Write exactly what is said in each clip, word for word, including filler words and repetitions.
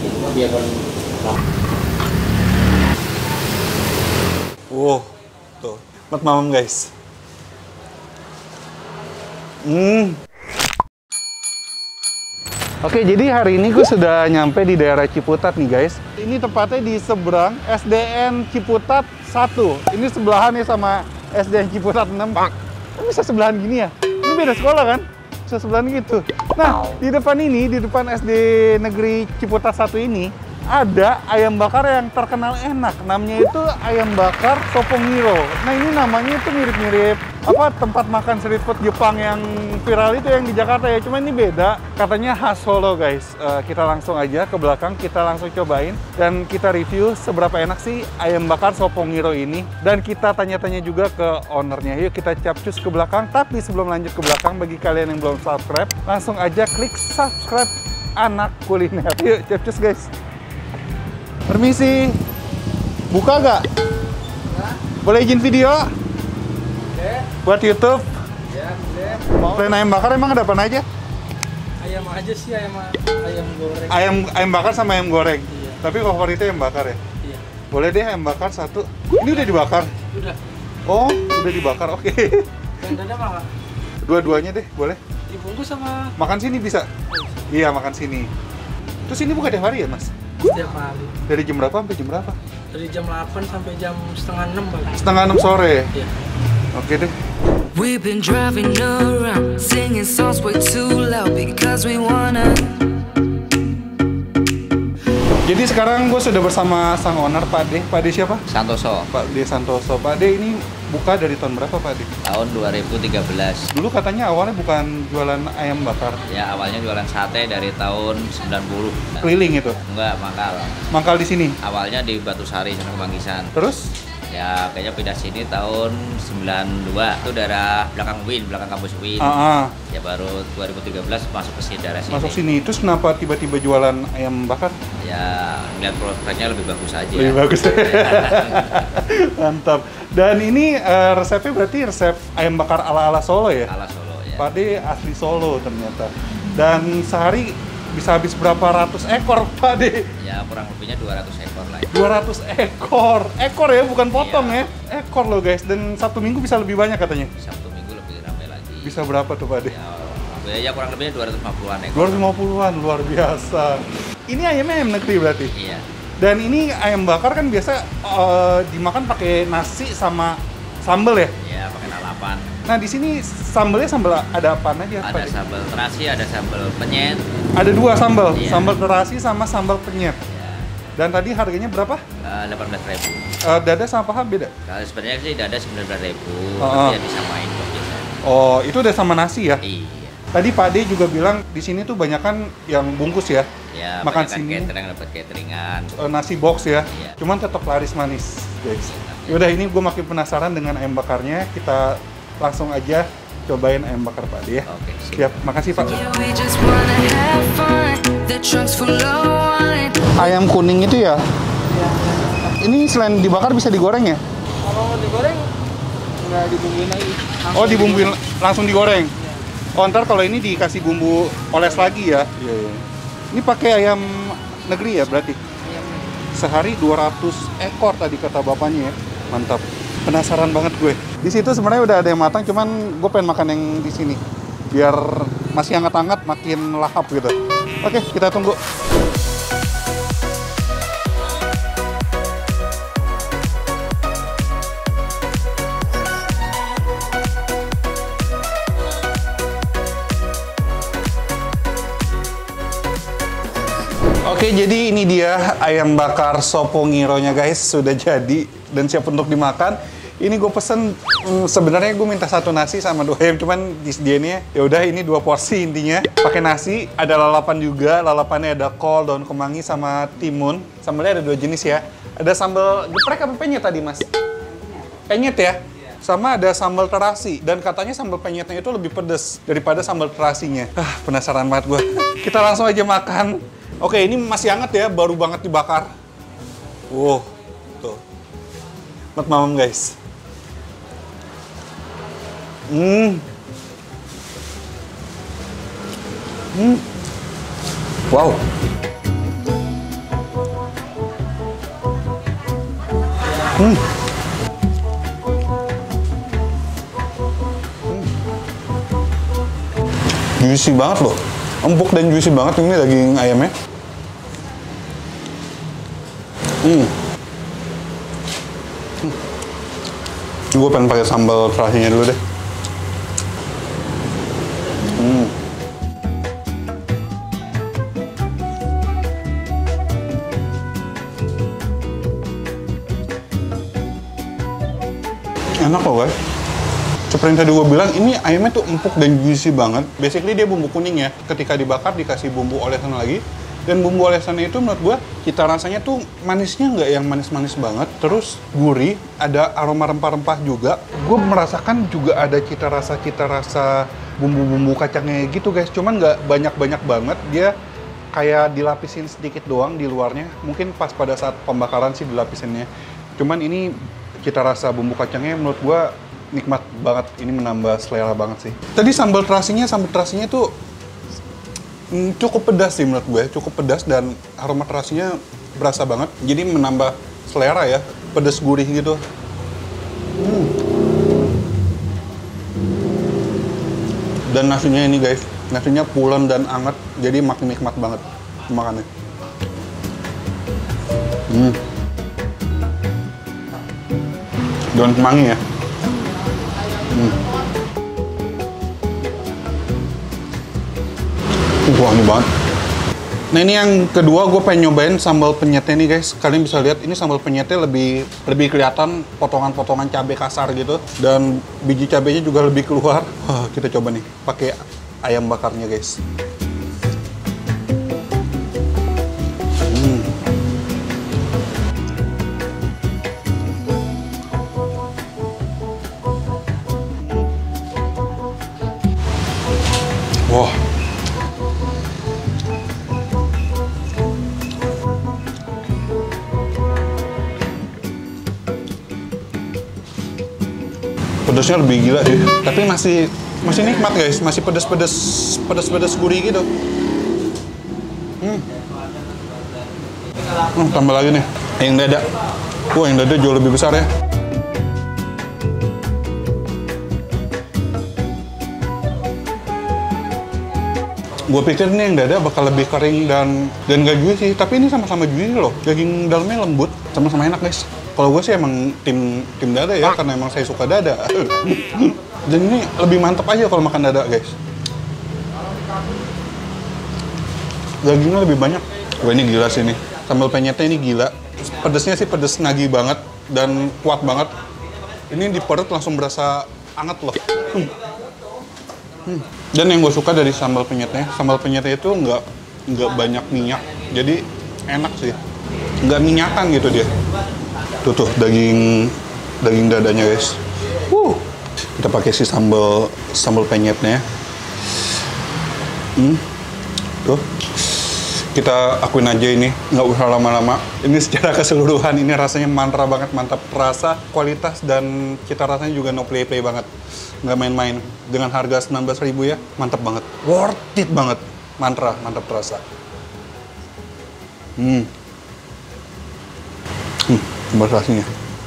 Biar kan. Wow, tuh, mat mamam guys. Hmm. Oke, jadi hari ini gue sudah nyampe di daerah Ciputat nih guys. Ini tepatnya di seberang S D N Ciputat satu. Ini sebelahan ya sama S D N Ciputat enam. Kok bisa sebelahan gini ya? Ini beda sekolah kan? Bisa sebelahan gitu. Nah, di depan ini, di depan S D Negeri Ciputat satu ini, ada ayam bakar yang terkenal enak. Namanya itu ayam bakar Sopongiro. Nah, ini namanya itu mirip-mirip apa tempat makan street food Jepang yang viral itu yang di Jakarta ya. Cuma ini beda. Katanya khas Solo, guys. Uh, kita langsung aja ke belakang, kita langsung cobain dan kita review seberapa enak sih ayam bakar Sopongiro ini. Dan kita tanya-tanya juga ke ownernya. Yuk kita capcus ke belakang. Tapi sebelum lanjut ke belakang, bagi kalian yang belum subscribe, langsung aja klik subscribe Anak Kuliner. Yuk capcus guys. Permisi, buka nggak? Boleh izin video? Boleh. Buat YouTube? Ya, boleh. Selain ayam bakar emang ada apa aja? Ayam aja sih, ayam ayam goreng. Ayam ayam bakar sama ayam goreng. Iya. Tapi favoritnya ayam bakar ya? Iya. Boleh deh ayam bakar satu. Ini udah dibakar? Udah. Oh, udah dibakar. Oke. Okay. Yang dada mah? Dua-duanya deh, boleh. Dibungkus sama? Makan sini bisa? Iya, makan sini. Terus ini buka tiap hari ya, Mas? Setiap hari. Dari jam berapa sampai jam berapa? Dari jam delapan sampai jam setengah enam bang. Setengah enam sore? Iya. Oke deh. We've been driving around, singing songs way too loud because we wanna. Jadi sekarang gue sudah bersama sang owner, Pak De. Pak De siapa? Santoso. Pak De Santoso. Pak De ini buka dari tahun berapa, Pak De? Tahun dua ribu tiga belas. Dulu katanya awalnya bukan jualan ayam bakar. Ya awalnya jualan sate dari tahun sembilan puluh. Keliling itu? Enggak, mangkal. Mangkal di sini? Awalnya di Batusari, sana Kemanggisan. Terus? Ya kayaknya pindah sini tahun sembilan puluh dua. Itu daerah belakang U I N, belakang kampus U I N. Ah, ah. Ya baru dua ribu tiga belas masuk ke sini, daerah sini. Masuk sini. Terus kenapa tiba-tiba jualan ayam bakar? Ya ngeliat prospeknya lebih bagus aja. Lebih bagus. Mantap. Dan ini uh, resepnya berarti resep ayam bakar ala-ala Solo ya? Ala Solo ya. Pak De asli Solo ternyata. Dan sehari bisa habis berapa ratus ekor, Pak De? Ya kurang lebihnya dua ratus ekor lah. dua ratus ekor. Ekor ya, bukan potong Iya. ya. Ekor loh guys. Dan satu minggu bisa lebih banyak katanya. Sabtu Minggu lebih ramai lagi. Bisa berapa tuh, Pak De? Ya, ya kurang lebihnya dua ratus lima puluhan ekor. dua ratus lima puluhan, luar biasa. Ini ayamnya ayam negeri berarti? Iya. Dan ini ayam bakar kan biasa uh, dimakan pakai nasi sama sambal ya? Ya pakai lalapan. Nah di sini sambalnya sambal ada apa aja? Ada sambal terasi, ada sambal penyet. Ada dua sambal, Iya. sambal terasi sama sambal penyet. Ya, Dan tadi harganya berapa? delapan belas ribu. Uh, dada sama paha beda? Kalau sebenarnya sih dada sembilan belas ribu, Oh, oh. tapi ya disamain kok biasanya. Oh itu udah sama nasi ya? Iya. Tadi Pak De juga bilang di sini tuh banyak kan yang bungkus ya? Ya, Makan banyak kan sini. catering, dapat cateringan. Uh, nasi box ya? Iya. Cuman tetap laris manis guys. Yaudah ini gue makin penasaran dengan ayam bakarnya. Kita langsung aja cobain ayam bakar Pak De ya. Oke, sip. Siap, makasih Pak. Yeah, we just wanna have fun. The trunk's full of wine. Ayam kuning itu ya? Ini selain dibakar bisa digoreng ya? Kalau mau digoreng nggak dibumbuin lagi. Langsung Oh dibumbuin digoreng. langsung digoreng? Iya. Oh ntar kalau ini dikasih bumbu oles lagi ya? Iya iya. Ini pakai ayam negeri ya berarti? Ayam. Sehari dua ratus ekor tadi kata bapaknya ya? Mantap. Penasaran banget gue. Di situ sebenarnya udah ada yang matang, cuman gue pengen makan yang di sini. Biar masih hangat-hangat makin lahap gitu. Oke kita tunggu. Oke, jadi ini dia ayam bakar Sopongiro-nya guys, sudah jadi dan siap untuk dimakan. Ini gue pesen, mm, sebenarnya gue minta satu nasi sama dua ayam, cuman disediainnya ya udah ini dua porsi intinya. Pakai nasi, ada lalapan juga, lalapannya ada kol, daun kemangi sama timun. Sambalnya ada dua jenis ya. Ada sambal geprek apa penyet tadi mas? Penyet ya? Sama ada sambal terasi, dan katanya sambal penyetnya itu lebih pedes daripada sambal terasinya. Ah, penasaran banget gue. Kita langsung aja makan. Oke, ini masih hangat ya, baru banget dibakar. Wow, tuh. Mat mamam guys. Hmm. Hmm. Wow. Hmm. Juicy banget loh, empuk dan juicy banget ini daging ayamnya. Hmm. hmm. Gue pengen pakai sambal terasinya dulu deh. Hmm. Enak loh guys. Seperti yang tadi gue bilang, ini ayamnya tuh empuk dan juicy banget. Basically dia bumbu kuning ya. Ketika dibakar dikasih bumbu olesan lagi. Dan bumbu olesannya itu menurut gue, cita rasanya tuh manisnya nggak yang manis-manis banget. Terus gurih, ada aroma rempah-rempah juga. Gue merasakan juga ada cita rasa-cita rasa bumbu-bumbu kacangnya gitu guys. Cuman nggak banyak-banyak banget. Dia kayak dilapisin sedikit doang di luarnya. Mungkin pas pada saat pembakaran sih dilapisinnya. Cuman ini cita rasa bumbu kacangnya menurut gue nikmat banget, ini menambah selera banget sih. Tadi sambal terasinya, sambal terasinya tuh mm, cukup pedas sih menurut gue, cukup pedas dan aroma terasinya berasa banget. Jadi menambah selera ya, pedas gurih gitu. Hmm. Dan nasinya ini guys, nasinya pulen dan anget, jadi makin nikmat banget makannya. Hmm. Daun kemangi ya. Hmm. Uh, wangi banget. Nah ini yang kedua gue pengen nyobain sambal penyetnya nih guys. Kalian bisa lihat ini sambal penyetnya lebih lebih kelihatan potongan-potongan cabai kasar gitu dan biji cabainya juga lebih keluar. Wah, kita coba nih pakai ayam bakarnya guys. Hmm. Wah. Pedasnya lebih gila sih, tapi masih masih nikmat guys, masih pedas-pedas pedas-pedas gurih gitu. Hmm. Hmm, tambah lagi nih, yang dada. Wah, yang dada jauh lebih besar ya. Gue pikir nih yang dada bakal lebih kering dan dan gak juicy, tapi ini sama-sama juicy loh. Daging dalamnya lembut, sama-sama enak guys. Kalau gue sih emang tim tim dada ya, karena emang saya suka dada. Dan ini lebih mantap aja kalau makan dada guys. Dagingnya lebih banyak. Wah ini gila sih nih, sambal penyetnya ini gila. Pedesnya sih pedes nagih banget dan kuat banget. Ini di perut langsung berasa anget loh. Hmm. Hmm. Dan yang gue suka dari sambal penyetnya, sambal penyetnya itu nggak nggak banyak minyak, jadi enak sih, nggak minyakan gitu dia. Tuh tuh daging daging dadanya guys. Uh, kita pakai si sambal sambal penyetnya. Hmm. Tuh, kita akuin aja ini, nggak usah lama-lama. Ini secara keseluruhan ini rasanya mantra banget, mantap rasa, kualitas dan cita rasanya juga no play play banget. Nggak main-main, dengan harga sembilan belas ribu ya, mantap banget, worth it banget, mantra, mantap terasa. Hmm, hmm, sambal terasinya.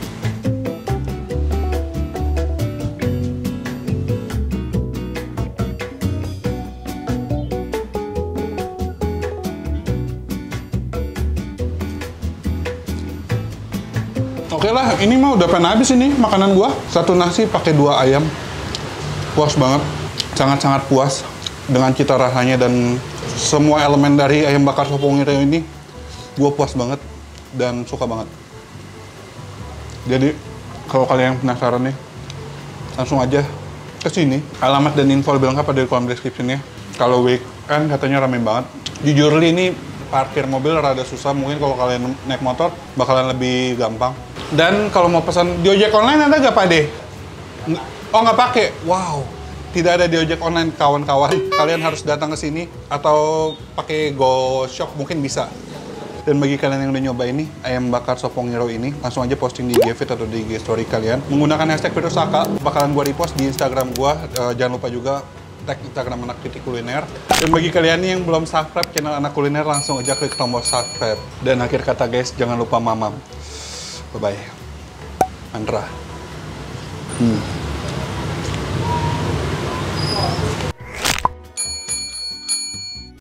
Oke lah, ini mah udah pengen habis ini makanan gua. Satu nasi pakai dua ayam. Puas banget, sangat-sangat puas dengan cita rasanya dan semua elemen dari ayam bakar Sopongiro ini gue puas banget dan suka banget. Jadi kalau kalian penasaran nih, langsung aja ke sini. Alamat dan info lebih lengkap ada di kolom description-nya. Kalau weekend katanya rame banget. Jujur li ini parkir mobil rada susah, mungkin kalau kalian naik motor bakalan lebih gampang. Dan kalau mau pesan di ojek online ada nggak Pak De? Oh nggak pakai, wow, tidak ada di ojek online kawan-kawan. Kalian harus datang ke sini atau pakai Go Shop mungkin bisa. Dan bagi kalian yang udah nyoba ini ayam bakar Sopongiro ini, langsung aja posting di I G feed atau di I G story kalian menggunakan hashtag Firdosaka. Bakalan gua repost di Instagram gua. Uh, jangan lupa juga tag Instagram Anak Titik Kuliner. Dan bagi kalian yang belum subscribe channel Anak Kuliner, langsung aja klik tombol subscribe. Dan akhir kata guys, jangan lupa mamam. Bye bye. Andra. Hmm.